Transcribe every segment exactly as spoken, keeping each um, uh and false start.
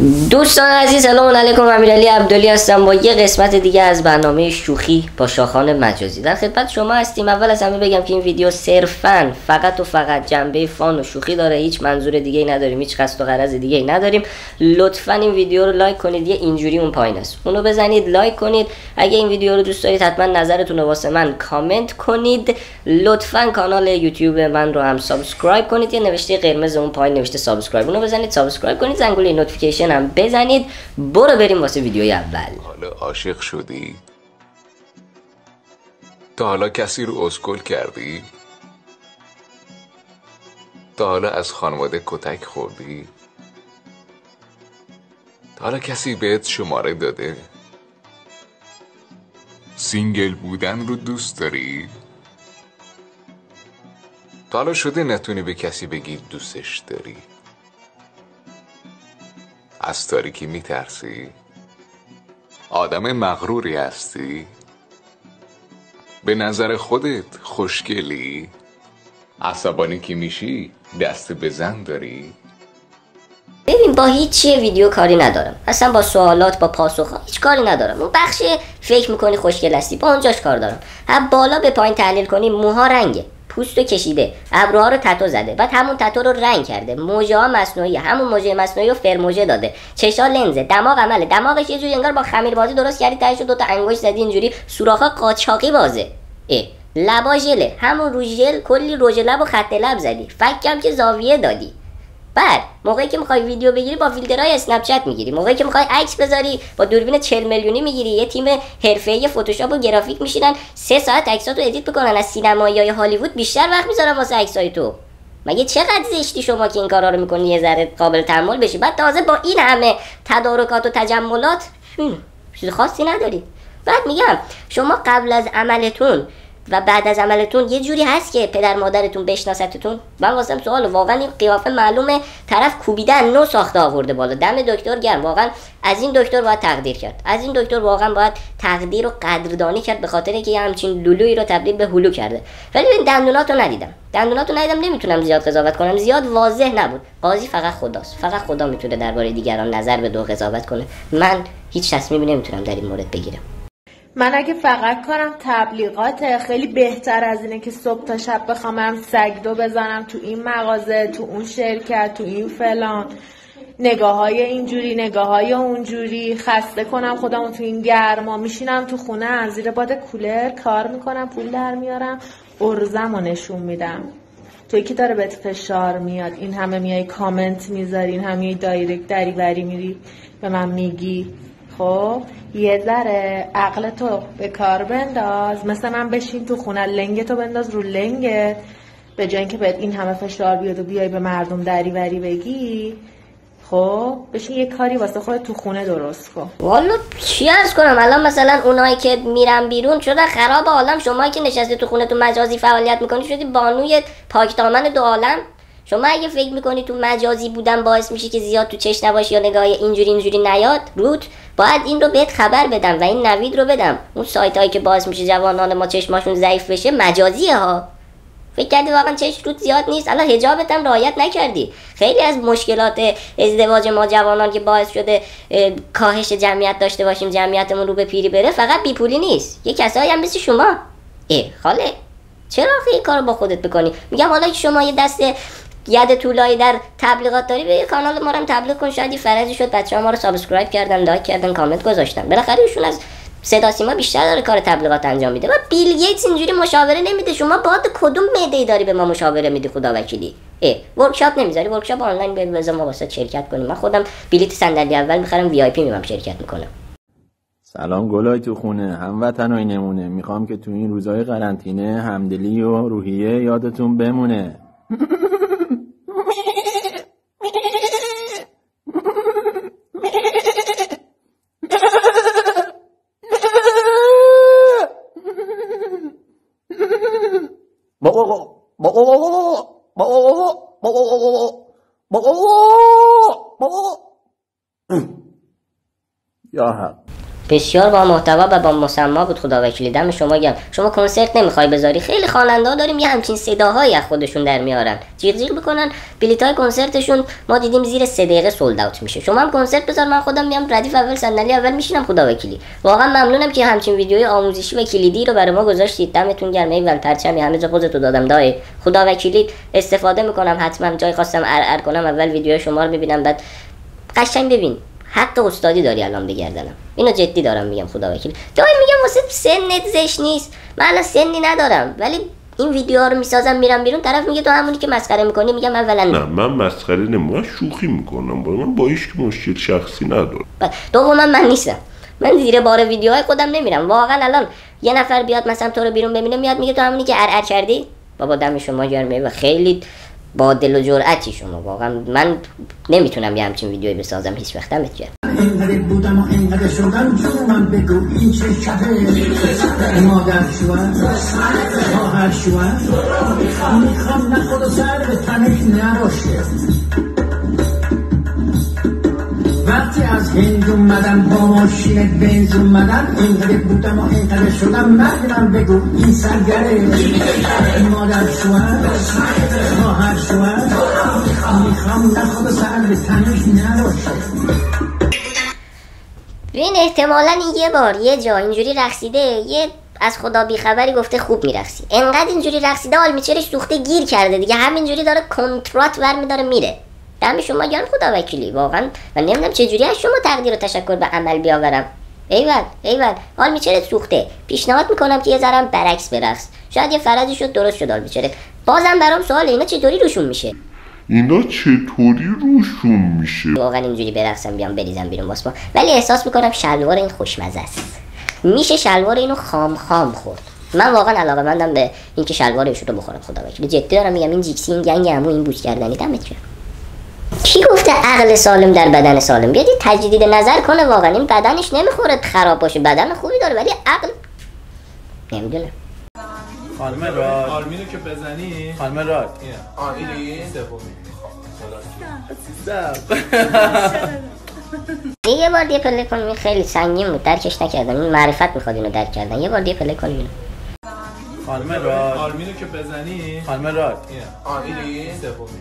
دوستان عزیز، سلام علیکم. امیرعلی عبدلی هستم با یه قسمت دیگه از برنامه شوخی با شاخان مجازی. در خدمت شما هستیم. اول از همه بگم که این ویدیو صرفاً فقط و فقط جنبه فان و شوخی داره، هیچ منظور دیگه ای نداریم، هیچ قصد و غرض دیگه ای نداریم. لطفاً این ویدیو رو لایک کنید، یه اینجوری اون پایین است، اونو بزنید لایک کنید. اگه این ویدیو رو دوست دارید حتما نظرتون رو واسه من کامنت کنید. لطفاً کانال یوتیوب من رو هم سابسکرایب کنید، یه نوشته قرمز اون پایین نوشته سابسکرایب، اونو بزنید سابسکرایب کنید، زنگوله نوتیفیکیشن هم بزنید. برو بریم واسه ویدیوی اول. حالا عاشق شدی؟ تا حالا کسی رو اسکول کردی؟ تا حالا از خانواده کتک خوردی؟ تا حالا کسی بهت شماره داده؟ سینگل بودن رو دوست داری؟ تا حالا شده نتونی به کسی بگی دوستش داری؟ از تاریکی میترسی؟ آدم مغروری هستی؟ به نظر خودت خوشگلی؟ عصبانی که میشی دست به زن داری؟ ببین، با هیچ ویدیو کاری ندارم، اصلا با سوالات با پاسخ هیچ کاری ندارم. اون بخش فکر میکنی خوشگل هستی با اونجاش کار دارم. هم بالا به پایین تحلیل کنی، موها رنگه، پوستو کشیده، ابروها رو تتو زده، بعد همون تتو رو رنگ کرده، موجه ها مصنوعی، همون موجه مصنوعی رو فرموژه داده، چشا لنزه، دماغ عمله، دماغش یه جوری انگار با خمیر بازی درست کردی، تهش دو تا انگشت زدی اینجوری، سوراخا قاچاقی بازه. اه لبا ژله، همون روژ ژل، کلی رژ لب و خط لب زدی، فکم که زاویه دادی. بعد موقعی که میخوای ویدیو بگیری با فیلترهای اسنپ چت میگیری، موقعی که میخوای عکس بذاری با دوربین چهل میلیونی میگیری. یه تیم حرفه‌ای فتوشاپ و گرافیک میشینن سه ساعت عکساتو ادیت میکنن. از سینماییای هالیوود بیشتر وقت میذارن واسه عکسای تو. مگه چقدر زشتی شما که این کارا رو میکنی یه ذره قابل تحمل بشی. بعد تازه با این همه تدارکات و تجملات چیز خاصی نداری. بعد میگم شما قبل از عملتون و بعد از عملتون یه جوری هست که پدر مادرتون بشناستتون. من واسم سوال، واقعا این قیافه معلومه طرف کوبیدن نو ساخته آورده بالا، دم دکتر گرم. واقعا از این دکتر باید تقدیر کرد، از این دکتر واقعا باید تقدیر و قدردانی کرد، به خاطر اینکه همچین لولویی رو تبدیل به هلو کرده. ولی این دندوناتو ندیدم، دندوناتو ندیدم، نمیتونم زیاد قضاوت کنم، زیاد واضح نبود. قاضی فقط خداست، فقط خدا میتونه درباره دیگران نظر بده و قضاوت کنه. من هیچ تصمیمی نمیتونم در این مورد بگیرم. من اگه فقط کارم تبلیغات، خیلی بهتر از اینه که صبح تا شب بخوام سگدو بزنم تو این مغازه، تو اون شرکت، تو این فلان، نگاه های اینجوری، نگاه های اونجوری، خسته کنم خودمو تو این گرما. میشینم تو خونه از زیر باد کولر کار میکنم، پول در میارم، ارزم و نشون میدم. توی که داره بهت فشار میاد، این همه میای کامنت میذاری، این همه میای دایرکت دری بری میری به من میگی. خب یه ذره عقل تو به کار بنداز، مثل من بشین تو خونه، لنگ تو بنداز رو لنگت، به جای اینکه بهت این همه فشار بیاد و بیای به مردم دری بری بگی. خب بشین یه کاری واسه خودت تو خونه درست کن. والا چی عرض کنم، الان مثلا اونایی که میرن بیرون شده خراب عالم، شمایی که نشستی تو خونه تو مجازی فعالیت میکنی شدی بانوی پاک دامن دو عالم. شما اگه فکر میکنی تو مجازی بودن باعث میشه که زیاد تو چش نباشی یا نگاه اینجوری اینجوری نیاد روت، باید این رو بهت خبر بدم و این نوید رو بدم. اون سایت هایی که باعث میشه جوانان ما چشماشون ضعیف بشه مجازیه ها. فکر کردی واقعا چش روت زیاد نیست؟ الان حجابت هم رعایت نکردی. خیلی از مشکلات ازدواج ما جوانان که باعث شده کاهش جمعیت داشته باشیم، جمعیتمون رو به پیری بره، فقط بیپولی نیست، یه کسایی هم مثل شما. ای خاله چرا این کارو با خودت بکنی؟ میگم حالا که شما یه دست ید طولایی در تبلیغات داری، به کانال ما رو هم تبلیغ کن، شاید فرضی شد بچه‌ها ما رو سابسکرایب کردن، لایک کردن، کامنت گذاشتن. بالاخره ایشون از صدا سیما بیشتر داره کار تبلیغات انجام میده. و بیل گیتس اینجوری مشاوره نمیده. شما باید کدوم معده‌ای داری به ما مشاوره میدی خدا وکیلی؟ ای ورکشاپ نمیذاری؟ ورکشاپ آنلاین بری بزن ما واسه شرکت کنیم. من خودم بلیت صندلی اول میخرم، وی آی پی میام شرکت میکنم. سلام گلای تو خونه، هموطنای نمونه. میخوام که تو این روزهای قرنطینه همدلی و روحیه یادتون بمونه. یا حق بسیار با محتوا و با مسما بود. خدا وکیلی دم شما گرم. شما کنسرت نمیخوای بذاری؟ خیلی خواننده ها داریم یه همچین صداهایی از خودشون در میارن، جیغ جیغ بکنن، بلیطای کنسرتشون ما دیدیم زیر سه دقیقه سولد اوت میشه. شما هم کنسرت بذار، من خودم میام ردیف اول صندلی اول میشینم. خدا وکیلی واقعا ممنونم که همچین ویدیوی آموزشی و کلیدی رو برای ما گذاشتید. دمتون گرم. ایول پرچمی همه جا خودتو دادم دای. خدا وکیلی استفاده میکنم، حتما جای خواستم ار ار کنم اول ویدیو شما رو میبینم، بعد قشنگ ببین حق استادی داری الان بگردنم. اینو جدی دارم میگم. خدا وکیلی دای میگم واسه سنت زش نیست. من الان سنی ندارم ولی این ویدیوها رو میسازم میرم بیرون، طرف میگه تو همونی که مسخره میکنی. میگم اولا نه من مسخره نمیکنم، شوخی میکنم. با من با هیچ مشکل شخصی ندارم. دوما من نیستم، من زیر بار ویدیوهای خودم نمیرم. واقعا الان یه نفر بیاد مثلا تو رو بیرون ببینه، میاد میگه تو همونی که ار ار کردی. بابا دم شما گرمه و خیلی با دل و جرأتی شما. واقعا من نمیتونم یه همچین ویدیویی بسازم هیچ وقت. دمت گرم. اینقدر بودم و اینقدر شدم جونم بگو این چه شبه مادر شوهر خواهر شوهر میخوام نه خدا سر به تنش نراشه. وقتی از هند اومدم با ماشین بنز اومدم اینقدر بودم و اینقدر شدم مردم بگو این سرگره مادر شوهر خواهر شوهر میخوام نه خدا سر به تنش نراشه. ببین احتمالاً این یه بار یه جا اینجوری رقصیده، یه از خدا بیخبری گفته خوب میرقصی، انقدر اینجوری رقصیده حال میچرش سوخته گیر کرده دیگه، همینجوری داره کنترات برمیداره میره. دم شما گرم خدا وکیلی. واقعا من نمیدونم چه جوری از شما تقدیر و تشکر به عمل بیاورم. ایول ایول حال میچره سوخته. پیشنهاد میکنم که یه ذره برعکس برقص، شاید یه فرضی شد درست شد. حال میچره بازم برام سوال اینا چطوری روشون میشه؟ اینا چطوری روشون میشه؟ واقعا اینجوری برقصم بیام بریزم بیرون واسه ما، ولی احساس میکنم شلوار این خوشمزه است. میشه شلوار اینو خام خام خورد. من واقعا علاقه‌مندم به اینکه شلوار ایشون رو بخورم. خدا وکیلی جدی دارم میگم. این جیکسی این گنگ عمو این بوس کردنی دمت گرم. کی گفته عقل سالم در بدن سالم؟ بیاد تجدید نظر کنه. واقعا این بدنش نمیخوره خراب باشه، بدن خوبی داره ولی عقل نمیدونم. خانم راد آرمینو که بزنی خانم راد آیلی سومی یه بار دیگه پلی کنیم. خیلی سنگین بود درکش نکردم. این معرفت میخواد اینو درک کردن. یه بار دیگه پلی کنیم. خانم راد آرمینو که بزنی خانم راد آیلی سومی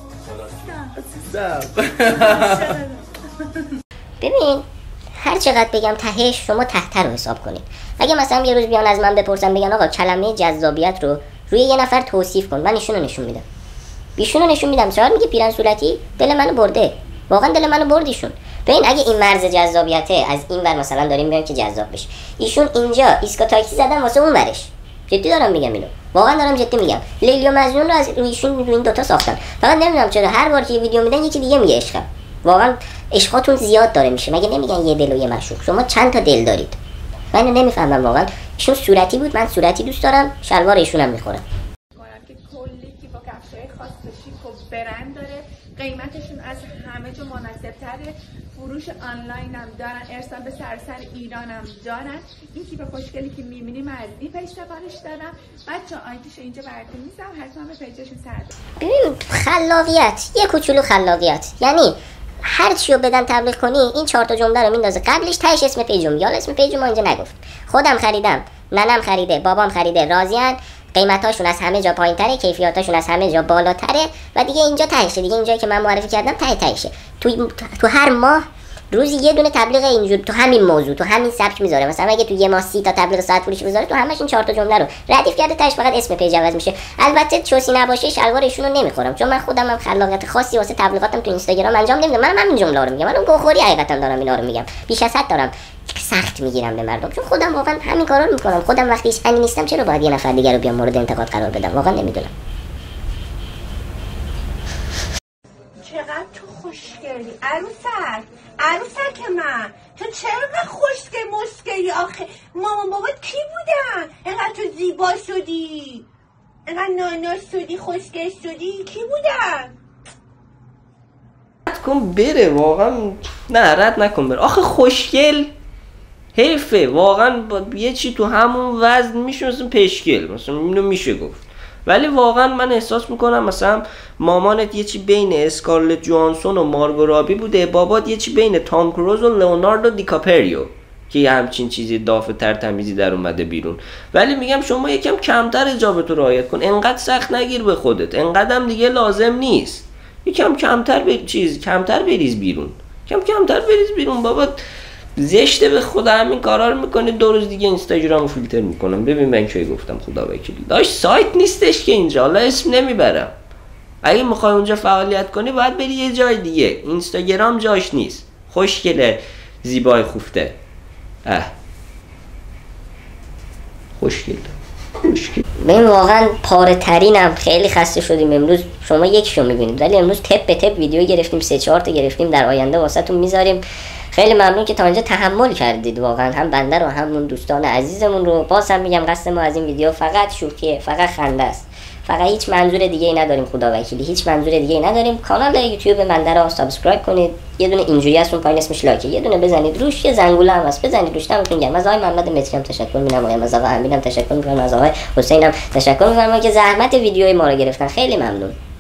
ببین هر چقدر بگم تهش شما تحت رو حساب کنید. اگه مثلا یه روز بیان از من بپرسن بگن آقا کلمه جذابیت رو روی یه نفر توصیف کن، من ایشونو نشون میدم. ایشونو نشون میدم. شاید میگه پیرن صورتی دل منو برده. واقعا دل منو برد ایشون. ببین اگه این مرز جذابیته از این ور مثلا داریم میگیم که جذاب بشه، ایشون اینجا ایسکا تاکسی زدن واسه اون ورش. جدی دارم میگم اینو. واقعا دارم جدی میگم. لیلی و مجنون رو از رویشون روی این دوتا ساختن. فقط نمیدونم چرا هر بار که ویدیو میدن یکی دیگه میگه عشقم. واقعا عشقاتون زیاد داره میشه. مگه نمیگن یه دل و یه معشوق؟ شما چند تا دل دارید؟ من نمیفهمم واقعا. ایشون صورتی بود، من صورتی دوست دارم، شلوار ایشونم میخورم. که کلی که با کفشای خاص شیک و برند داره، قیمتشون از همه جا مناسب‌تره، فروش آنلاین هم دارن، ارسال به سراسر ایران هم دارن. این کیف خوشگلی که می‌بینیم از این پیج سفارش دادم. بچه‌ها آیدیشو اینجا براتون میذارم، حتما به پیجشون سر بزنید. ببین خلاقیت، یه کوچولو خلاقیت، یعنی هر چیو بدن تبلیغ کنی این چهار تا جمله رو میندازه قبلش، تهش اسم پیجم. یا اسم پیج ما اینجا نگفت. خودم خریدم، ننم خریده، بابام خریده، راضیان. قیمتاشون از همه جا پایین‌تره، کیفیتاشون از همه جا بالاتره و دیگه اینجا تهشه. دیگه اینجایی که من معرفی کردم ته تهشه. تو تو هر ماه روزی یه دونه تبلیغ اینجور تو همین موضوع تو همین سبک میذاره. مثلا اگه تو یه ماه سی تا تبلیغ ساعت فروشی بذاره، تو همش این چهار تا جمله رو ردیف کرده، تهش فقط اسم پیج عوض میشه. البته چوسی نباشه شلوار ایشونو نمیخورم، چون من خودم هم خلاقیت خاصی واسه تبلیغاتم تو اینستاگرام انجام نمیدم. منم همین جمله رو میگم. منم گوخوری حقیقتا دارم اینا رو میگم. بیش از حد دارم سخت میگیرم به مردم، چون خودم واقعا همین کارا رو میکنم. خودم وقتی هیچ انی نیستم چرا باید یه نفر دیگه رو بیام مورد انتقاد قرار بدم؟ واقعا نمیدونم. چقدر تو خوشگلی عروسک، عروسک من، تو چرا خوشگل مسکلی آخه؟ مامان بابات کی بودن؟ اینقدر تو زیبا شدی، اینقدر نانا شدی، خوشگل شدی، کی بودن؟ رد کن بره واقعا، نه رد نکن بره. آخه خوشگل حیفه واقعا. با یه چی تو همون وزن میشه مثلا پشگل، مثلا اینو میشه گفت. ولی واقعا من احساس میکنم مثلا مامانت یه چی بین اسکارلت جوانسون و مارگو رابی بوده، بابات یه چی بین تام کروز و لئوناردو دیکاپریو. که یه همچین چیزی دافع تر تمیزی در اومده بیرون. ولی میگم شما یکم کمتر حجابت رو رعایت کن، انقدر سخت نگیر به خودت، انقدر هم دیگه لازم نیست، یکم کمتر به چیز کمتر بریز بیرون، کم کمتر بریز بیرون. بابا زشته به خدا همین کارا رو میکنه، دو روز دیگه اینستاگرامو فیلتر میکنم. ببین من کی گفتم خدا وکیلی داش سایت نیستش که اینجا، حالا اسم نمیبرم. اگه میخوای اونجا فعالیت کنی باید بری یه جای دیگه، اینستاگرام جاش نیست. خوشگله زیبای خوفته اه خوشگل خوشگل. من واقعا پاره ترینم، خیلی خسته شدیم امروز. شما یکیشو میبینید ولی امروز تپ به تپ ویدیو گرفتیم، سه چهار تا گرفتیم، در آینده واسهتون میذاریم. خیلی ممنون که تا اینجا تحمل کردید، واقعا هم بنده رو هم اون دوستان عزیزمون رو. باز هم میگم قصد ما از این ویدیو فقط شوخیه، فقط خنده است، فقط هیچ منظور دیگه ای نداریم، خدا وکیلی هیچ منظور دیگه ای نداریم. کانال یوتیوب بنده رو سابسکرایب کنید، یه دونه اینجوری هست اون پایین اسمش لایک، یه دونه بزنید روش، یه زنگوله هم هست بزنید روش. دمتون گرم. از آقای محمد متری هم تشکر می‌کنم، از آقای امینم تشکر می‌کنم، از آقای حسینم تشکر می‌کنم که زحمت ویدیوی ما رو گرفتن. خیلی ممنون.